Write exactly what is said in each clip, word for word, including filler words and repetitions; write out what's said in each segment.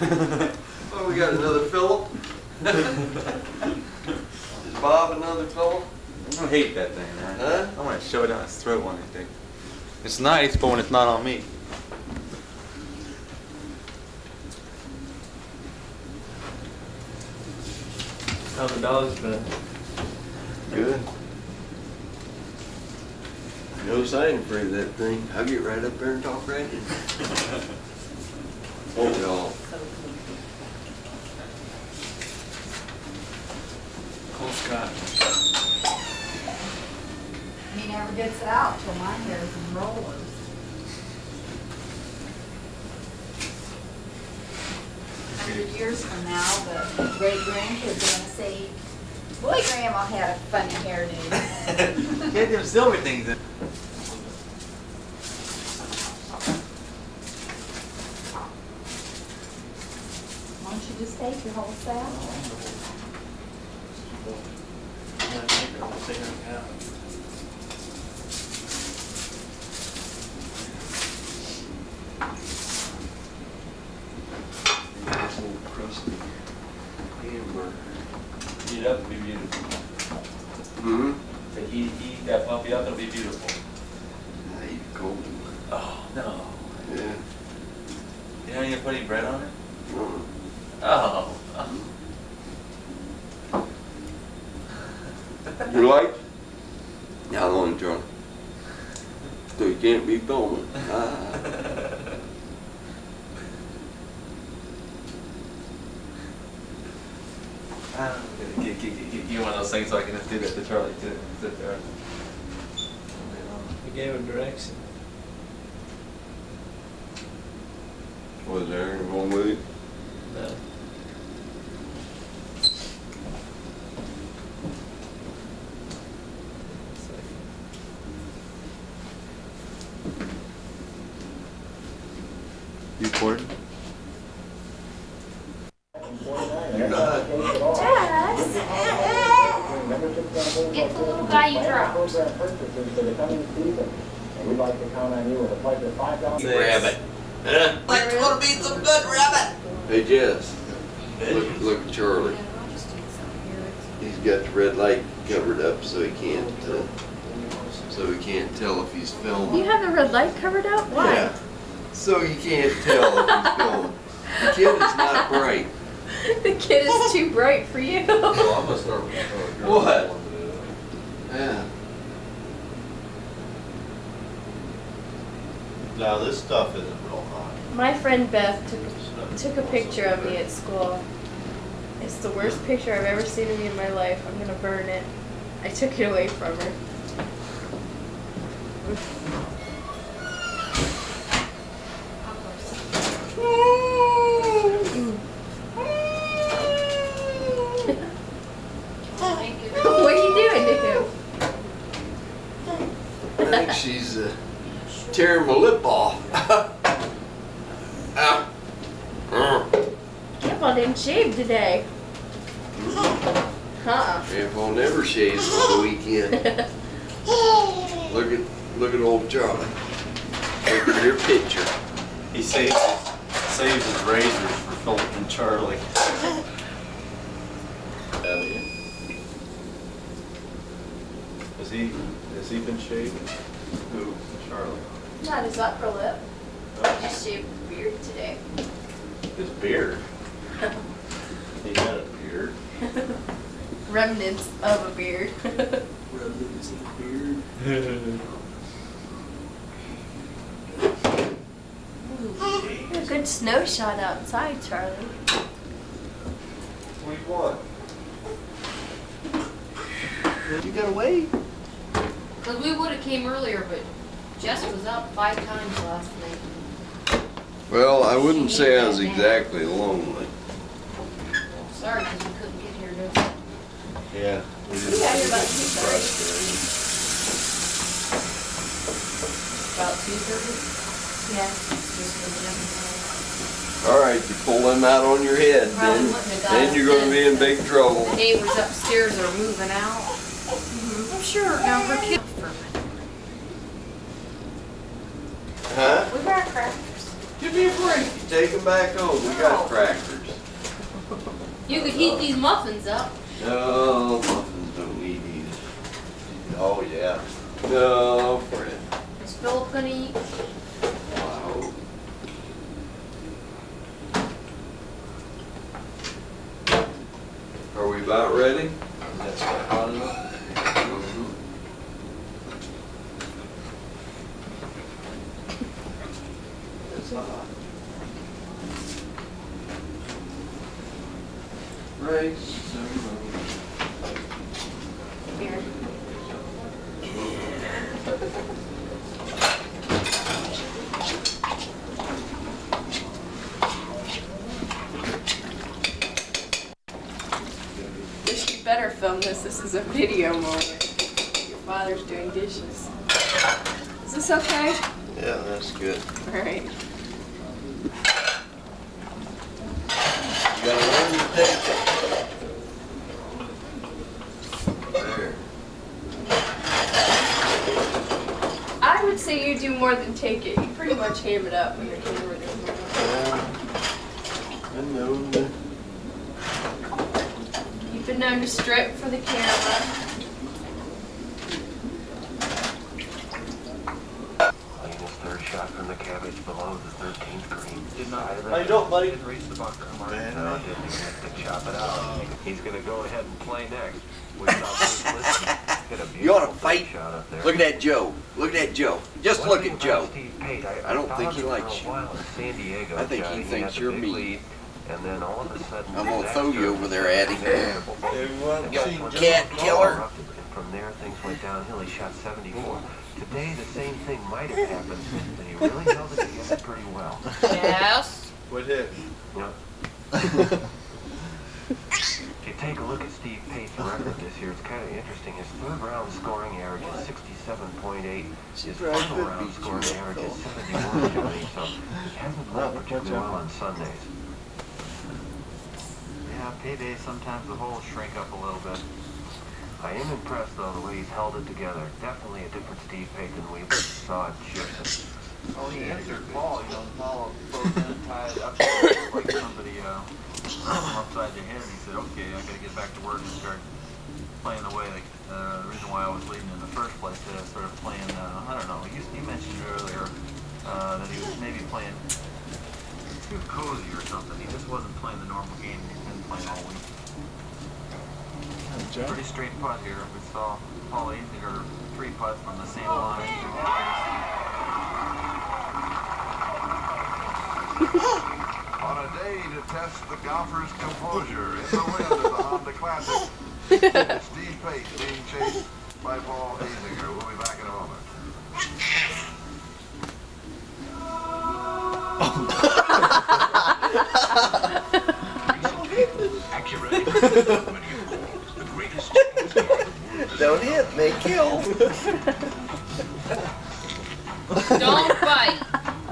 Oh, we got another Philip. Is Bob another Philip? I don't hate that thing, man. Huh? I want to shove it down his throat one day. It's nice, but when it's not on me. How the dog's been? Good. No sign afraid of that thing. I'll get right up there and talk right in. Oh, y'all. Cole Scott. He never gets it out till my hair's in rollers. Hundred years from now, the great grandkids are gonna say, "Boy, Grandma had a funny hairdo." Get them silver things in. Why don't you just take your whole salad? Nice little crusty hamburger. Heat it up, it'll be beautiful. Mm-hmm. So heat, heat that puppy up, it'll be beautiful. I eat cold. Oh, no. Yeah. You don't even put any bread on it? Uh-uh. Oh. oh. You like? Now the one drunk. So you can't be filming. Ah. Ah, get, get, get, get you one of those things so I can just do that to Charlie too. Sit there. We gave him direction. Was there anyone with it? No. You recording? You're not. Get the little guy you dropped. Rabbit. Huh? It's gonna be some good rabbit. Hey Jess, look, look at Charlie. He's got the red light covered up so he can't, uh, so he can't tell if he's filming. You have the red light covered up? Why? Yeah. So you can't tell if he's filming. The kid is not bright. The kid is too bright for you. Well, I'm gonna start with uh, What? Yeah. Now this stuff isn't real hot. My friend Beth took a, took a picture of me at school. It's the worst picture I've ever seen of me in my life. I'm gonna burn it. I took it away from her. What are you doing to him? I think she's uh, tearing my lip off. Ow. Grandpa didn't shave today. Huh? Grandpa never shaves on the weekend. Look at look at old Charlie. Look at your picture. He saves his, saves his razors for Philip and Charlie. Has he has he been shaving? Who? Charlie. Not his upper lip. He just shaved his beard today. His beard. He had a beard. Remnants of a beard. Remnants of beard. A good snow shot outside, Charlie. What do you want? You gotta wait. Because we would have came earlier, but Jess was up five times last night. Well, I wouldn't say I was exactly lonely. Sorry, because we couldn't get here to... Yeah. We got here about two thirty. About two thirty? Yeah. All right, you pull them out on your head, Probably then, wouldn't have got then us you're gonna in. be in big trouble. The neighbors upstairs are moving out. Mm-hmm. I'm sure now her kids for a minute. Huh? We brought crackers. Give me a break. Take them back home. We got crackers. You could heat these muffins up. No, muffins don't need heat. Oh, yeah. No, Fred. Is Philip gonna eat? Wow. Are we about ready? That's what hot enough. It's hot. Race ceremony. Here. We should better film this. This is a video moment. Your father's doing dishes. Is this okay? Yeah, that's good. Alright. You gotta learn to take it. There. I would say you do more than take it. You pretty much ham it up when you're camera doing it. Yeah. I know that. You've been known to strip for the camera. Latest third shot from the cabbage below the thirteenth green. Did not. How you doing, buddy? Didn't reach the bunker. Man, No, man. didn't even get to chop it out. He's gonna go ahead and play next. We saw Bruce Lipton hit a You wanna beautiful fight? shot up there. Look at that Joe. Look at that Joe. Just One look thing at about Joe. Steve Pate, I, I don't I think thought he for likes a you. while in San Diego, I think Johnny, he thinks had the you're big mean. lead, and then all of a sudden, I'm gonna Zach throw you Sturman over there, started Addie. to get the ball. Everyone And seen once Cat the killer. ball erupted, and from there, things went downhill. He shot seventy-four. Today, the same thing might have happened, but he really held it together pretty well. Yes. What hit? Yeah. If you take a look at Steve Pate's record this year, it's kind of interesting. His third round scoring average is sixty-seven point eight. His final round scoring average is seventy-one, Johnny, so he hasn't played particularly well on Sundays. Yeah, payday, sometimes the holes shrink up a little bit. I am impressed, though, the way he's held it together. Definitely a different Steve Pate than we saw at Chipson. Oh, he answered Paul, you know, Paul closed in and tied up like somebody uh, upside the head. He said, okay, I gotta get back to work and start playing the way, like, uh, the reason why I was leading in the first place, that I started playing, uh, I don't know, you, you mentioned earlier uh, that he was maybe playing too cozy or something. He just wasn't playing the normal game he's been playing all week. Pretty straight putt here. We saw Paul Azinger three putts from the same line. On a day to test the golfer's composure in the wind of the Honda Classic, Steve Pate being chased by Paul Azinger. We'll be back in a moment. Don't hit me, kill. Don't bite.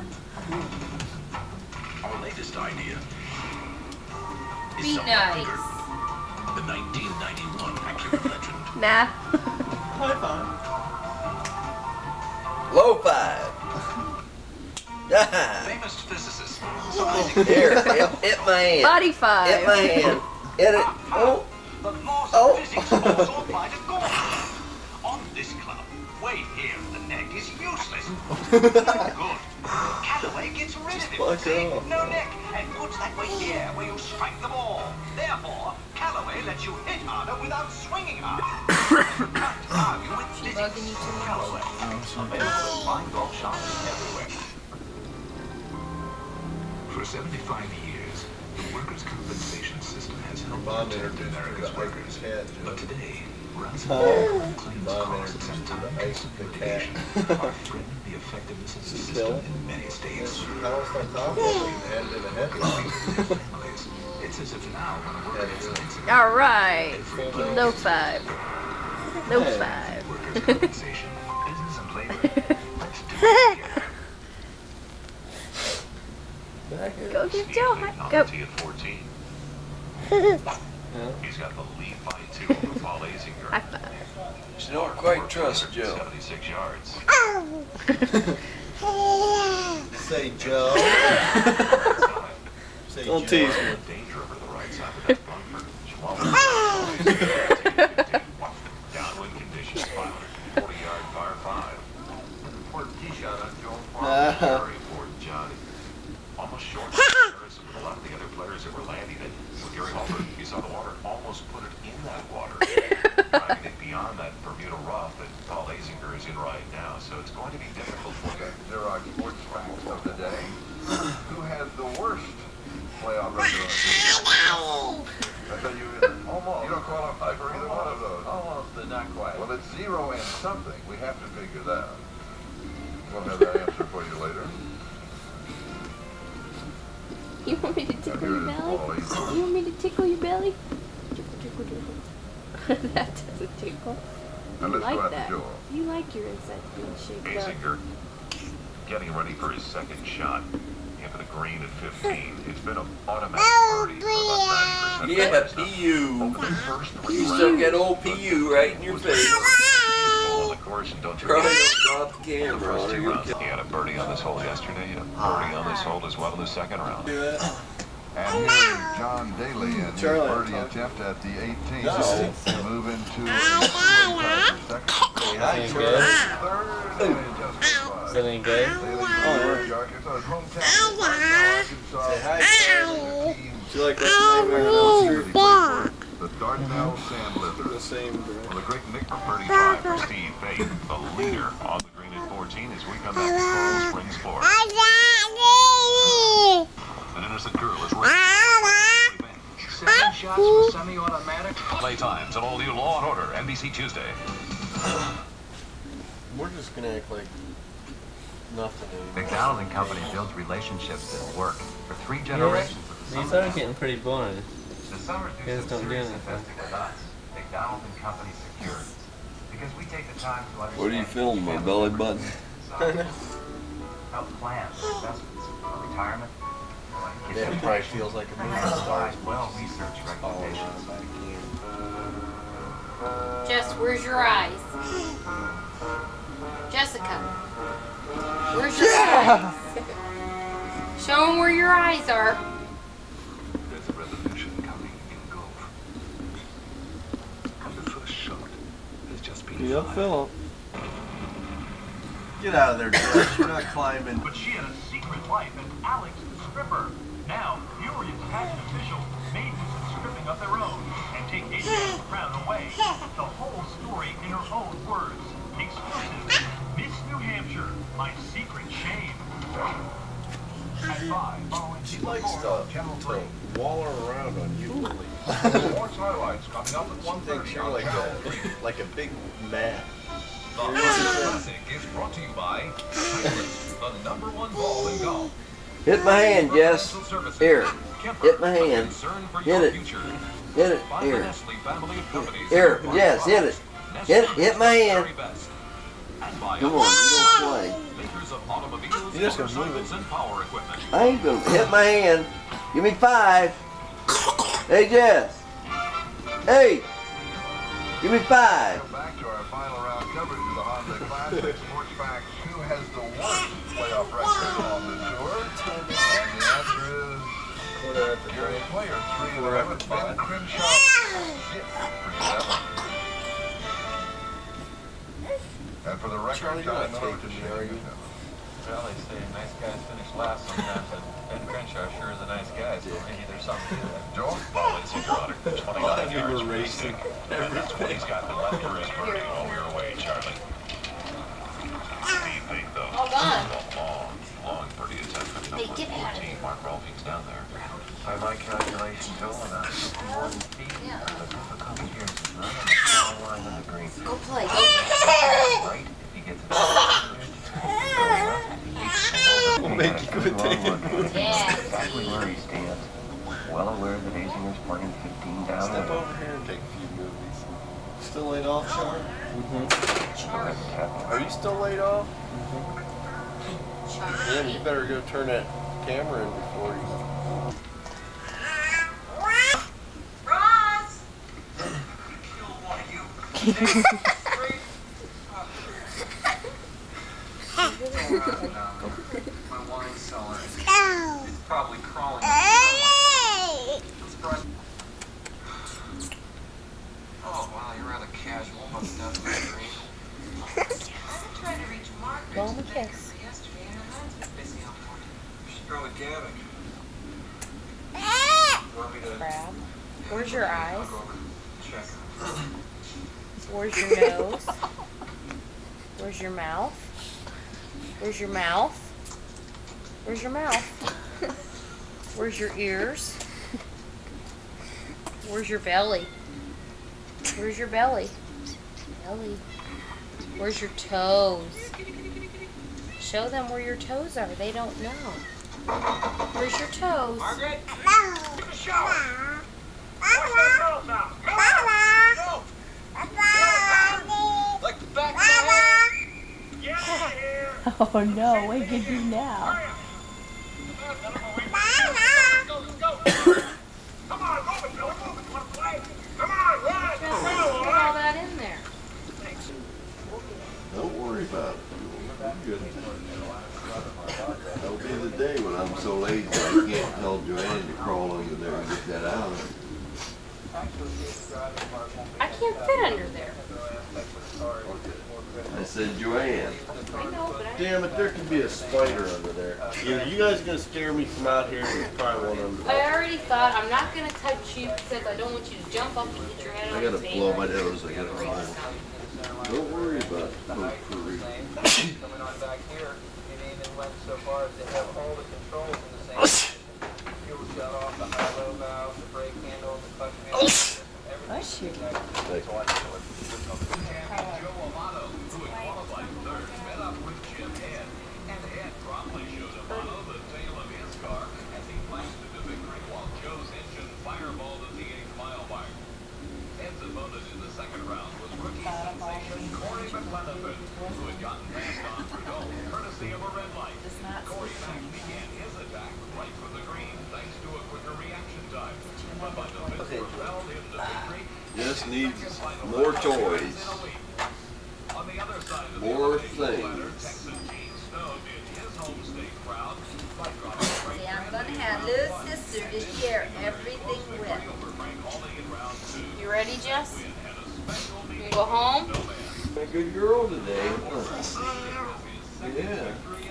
Our latest idea is Be somewhat nice. bigger. The nineteen ninety-one Acura Legend. Nah. High five. Low five. Famous physicist. Here, hit, hit my hand. Body five. Hit my hand. Hit it. Oh. The laws Oh. of physics also apply to golf. On this club, way here, the neck is useless. Good. Callaway gets rid of it. Fuck See? off. No neck, and puts that weight here where you strike the ball. Therefore, Callaway lets you hit harder without swinging harder. Can't argue with She physics. bugging you too much? Callaway. Available in fine golf shops everywhere. For seventy-five years, the workers' compensation system has helped Bob protect introduced me America's to the workers. cat, But Joe. today, Oh. ransomware claims Bob costs introduced and me to the ice time-consuming the cat. litigation are threatening the effectiveness of the Still? system in many states. I was on top of it and in the head. Families, it's as if now when a worker gets an accident, All right. everybody No gets five. No Hey. five. workers' compensation, business and labor. Let's do it together. Go get Joe. Hi- Go. Novelty at fourteen. He's got the lead by two over Paul Azinger. High five. She don't quite trust Joe. seventy-six yards. Say Joe. Say Don't Joe. tease me. Danger over the right side of that bunker. Downwind conditions, five hundred forty yard par five. An important tee shot on Joe Ah. Farmer. Very important, Johnny. Almost short of comparison with a lot of the other players that were landing it. With Gary Halbert, you saw the water almost put it in that water. Driving it beyond that Bermuda rough that Paul Azinger is in right now. So it's going to be difficult for Okay, him. there are sports facts of the day. Who has the worst playoff record? I thought you were almost. You don't qualify for either one of those. Almost, but not quite. Well, it's zero and something. We have to figure that out. We'll have that answer for you later. You want me to And tickle here your it is, belly? Paul Azinger. You want me to tickle your belly? Tickle, tickle, tickle. That doesn't tickle. Now You let's go like after that. Joel. You like your insides being shaped up. Azinger getting ready for his second shot. Into the green at fifteen. It's been an automatic birdie for about ninety percent. Yeah, P U. Over the first three You rounds, stuck that old P U right in your was face. on the course, and don't you Probably forget, don't drop the the camera first on two her. rounds, he had a birdie on this hole yesterday, and a birdie on this hole as well in the second round. And here is John Daly and his Charlie, birdie I'm attempt at the eighteenth No. to move into a second. Say hi, Third, Charlie. and it just goes Is by. that any good? Daly from Arkansas, his hometown of Arkansas. Say hi, Charlie. Do you like that Nightmare on Elm Street? The Dardanelle Sand The Lizards. same Well, a great Nick birdie drive for Steve Pate, the leader on the green at fourteen as we come back to Coral Springs, Florida. An innocent girl is raped. Seven shots with semi-automatic. Play times and all new Law and Order, N B C Tuesday. We're just gonna act like nothing anymore. McDonald and Company builds relationships that work for three generations of the These Summer are getting pretty boring. The Summers do Guys some don't do serious anything. investing with us, McDonald and Company Securities, because we take the time to understand. What are you filming, my belly button? Help plan for investments, for retirement. Yeah, it probably feels like a movie star. Well-researched recommendations. Jess, where's your eyes? Jessica, where's your eyes? Show them where your eyes are. There's a revolution coming in golf. And the first shot has just been Yep, fired. Philip. Get out of there, George. You're not climbing. But she had a secret life, and Alex the stripper. Now, furious tax officials may do some stripping of their own and take Adriana's crown away. The whole story in her own words. Exclusive. Miss New Hampshire, my secret shame. At five, following She Super likes Bowl, to, Channel three. to waller around on you. Sports highlights coming up at She one thinks thirty you're on like Channel a, three. like a big man. The Honda Classic is brought to you by Titleist, the number one ball in golf. Hit my hand, Jess. Financial services. Here. Kemper, Hit my a hand. concern for Hit your it. future. Hit it. By the Here. Nestle family of companies Here, that Jess, hit products. it. Nestle Hit it. Hit my is the hand. very best. And by Come on, Apple, you don't play. makers of automobiles, You just gonna move motorcycles, and power equipment. I ain't gonna hit my hand. Give me five. Hey, Jess. Hey. Give me five. Go back to our final round coverage of the Honda Classic. Sports Facts, who has the worst playoff record on the tour? And the answer is Gary Player, three and eleven. Ben Crenshaw, six for seven. And for the record, Charlie, you're John not Miller taking to me, are Shane you? Well, they say nice guys finish last sometimes, and Ben Crenshaw sure is a nice guy, so maybe there's something to that. Joel? Ball is one hundred twenty-nine We yards were from the racing. stick. That's what he's got the left for his birdie while we were away, Charlie. Steve Pate, though. All done. A long, long birdie attempt at Hey, number get out of fourteen. here. Mark Rolfing's down there. By my calculations, Joe, on a fifty-one feet, Yeah. the difficulty here is not on the foul line of the green. Go play. Right? If he gets it. We'll make you quit taking movies. Yeah. Exactly where he stands. Well aware that Azinger's playing fifteen down. Step over here and take a few movies. Still laid off, Char? Mm-hmm. Are you still laid off? Charlie. Yeah, you better go turn that camera in before you. Ross! My wine cellar. It's probably crawling. Oh wow, you're rather casual about stuff. I've been trying to reach Margaret. Blow him a kiss. Yesterday, and her mind's been busy all morning. You should go with Gavin. You want me to? Crab. Where's your eyes? I'll go over and check. Where's your nose? Where's your mouth? Where's your mouth? Where's your mouth? Where's your ears? Where's your belly? Where's your belly? Belly. Where's your toes? Show them where your toes are. They don't know. Where's your toes? Margaret? Take a shower. Wash those girls now. Go. Like the back of my head. Get here. Oh no, what did you do now? Let's go, let's go. Come on, move it, Bill. Move it. You want to play? Come on, run. Just put all that in there. Don't worry about it. I'm good. That'll be the day when I'm so lazy I can't tell Joanne to crawl under there and get that out. I can't fit under there. I said, Joanne. I know, but I. Damn it, there could be a spider under there. Either you guys are gonna scare me from out here, or there's probably one under there. I already thought I'm not gonna touch you because I don't want you to jump up and hit your head I on gotta the blow table. my nose. I gotta climb. Don't worry about potpourri. Coming on back here, it even went so far as to have all the controls in the same position. Fuel shut off, the high-low valve, the brake handle, the clutch handle, everything. Thank you. Joe Amato, who had qualified third, met up with Jim Ed. And Ed promptly showed Amato the tail of his car as he blasted to victory while Joe's engine fireballed at the eighth mile mark. Ed's opponent in the second round was rookie sensation Corey McLennan, who had gotten past on Trudeau, courtesy of a red light. Corey Mack began his attack right from the green, thanks to a quicker reaction time. But by the fifth, propelled him to victory. Just needs more toys. On the other side of the More elimination ladder, things. Texan Gene Snow did his home state proud by dropping straight See, I'm gonna have little sister to share everything with. over Frank Hawley in round two. You ready, Jess? And a special You meeting go home? no man. A good girl today. Huh? Yeah.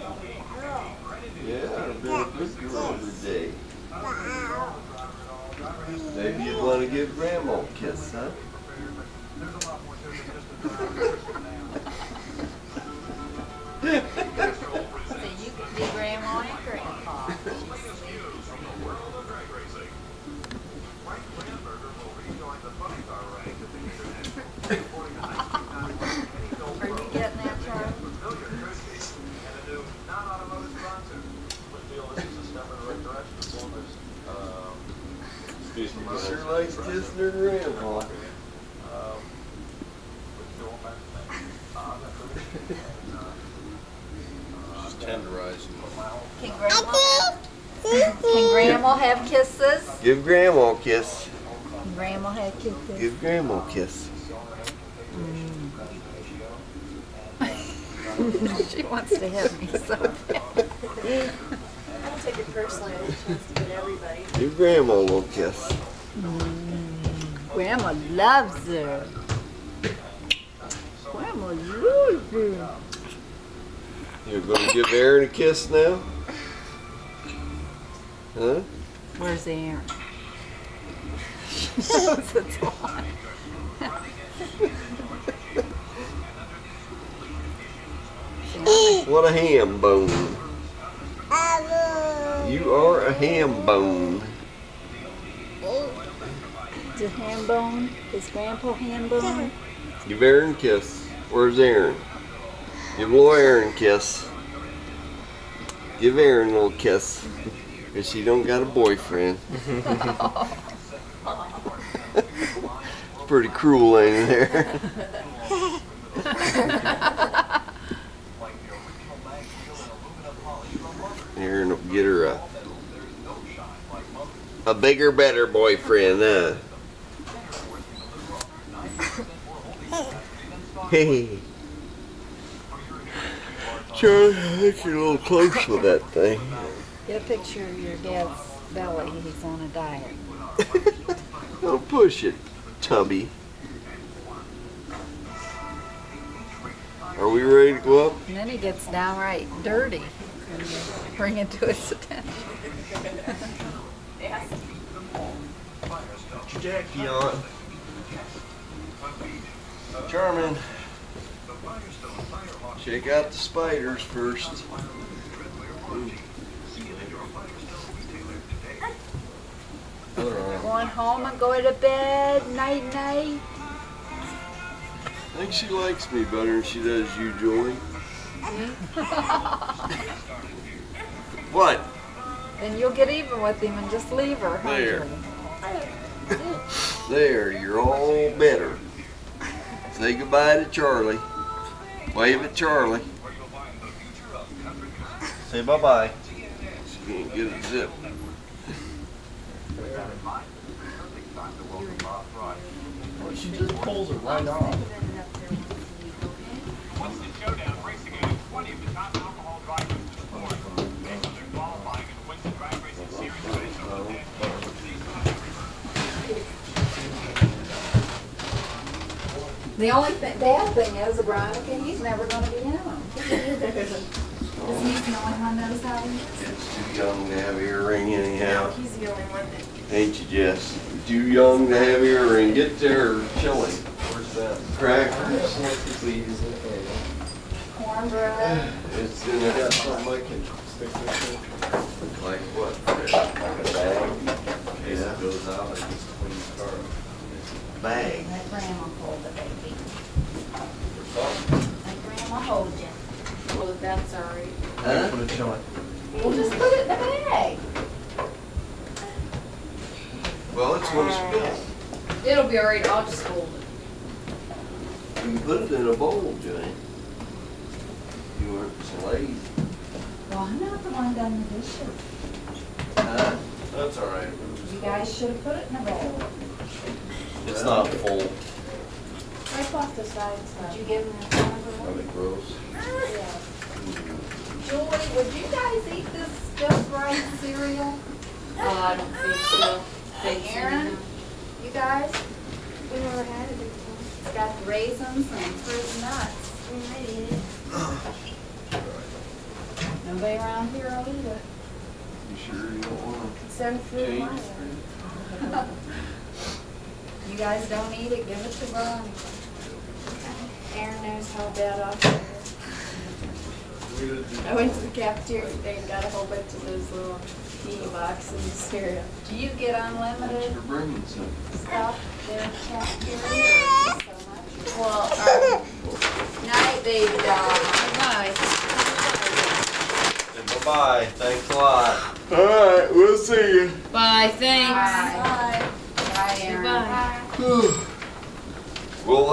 Yeah, I've been a good girl today. Maybe you'd want to give Grandma a kiss, huh? So you can be grandma and grandpa. Frank Landberger will rejoin the funny car ranks at the internet. Are you getting that, Charlie? Familiar courtesy and a new non-automotive sponsor. We feel this is a step in the right direction as long as um, She sure likes kissing her grandma. um, we do all kinds of things. Uh, that's really, and, uh, She's tenderizing. Can grandma, can grandma have kisses? Give Grandma a kiss. Can grandma have kisses? Give Grandma a kiss. She wants to have me so bad. I don't take it personally. I just want to get everybody. Give Grandma a little kiss. Grandma loves her. Grandma loves her. You're going to give Aaron a kiss now? Huh? Where's Aaron? She knows it's on. What a ham bone. You are a ham bone. Is it ham bone? Is Grandpa ham bone? Give Aaron a kiss. Where's Aaron? Give little Aaron a kiss. Give Aaron a little kiss. Because she don't got a boyfriend. Pretty cruel, ain't it there? Aaron will get her a a bigger, better boyfriend, huh? Hey, Charlie, I think you're a little close with that thing. Get a picture of your dad's belly. He's on a diet. Don't push it, tubby. Are we ready to go up? And then he gets downright dirty when you bring it to his attention. Put your Jackie on. Charmin. Check out the spiders first. Going home and going to bed, night night. I think she likes me better than she does you, Julie. What? Then you'll get even with him and just leave her. Huh, There. Julie? There, you're all better. Say goodbye to Charlie. Wave at Charlie. Say bye-bye. She can't get a zip. She just pulls it right off. The only th bad thing is, Veronica, he's never going to be in them. Because he's the only one that knows how to use it. It's too young to have an earring anyhow. He's the only one that. Ain't you, Jess? Too young to have an earring. Get there chili. Where's that? Crackers. Please. Cornbread. It's in I got a, something I can stick this in. like what? Like a bag. In case Yeah. it goes out, I just clean the car up. Bag. Let Grandma hold the baby. For something. Let Grandma hold you. Well, if that's all right. Huh? Put a chili. We'll just put it in the bag. Well, it's gonna spill. It'll be all right. I'll just hold it. You can put it in a bowl, Jane. You weren't so lazy. Well, I'm not the one done the dishes. Huh? That's all right. You guys should have put it in a bowl. It's not full. Wipe off the sides. Did you give them a cornbread? Are they gross? Julie, would you guys eat this just right cereal? Oh, I don't think so. Thanks, Aaron, you guys? We never had it before. It's got raisins and fruit nuts. We might eat it. Nobody around here will eat it. You sure you don't wanna Except fruit change? wine. You guys don't eat it, give it to Veronica. Aaron knows how bad off I am. I went to the cafeteria today and got a whole bunch of those little tea boxes of cereal. Do you get unlimited For bringing some. stuff there at the cafeteria or just so much? Well, um, Night, baby doll. bye. Say bye-bye. Thanks a lot. All right, we'll see you. Bye. Thanks. Bye. Bye, Aaron. Bye. Well,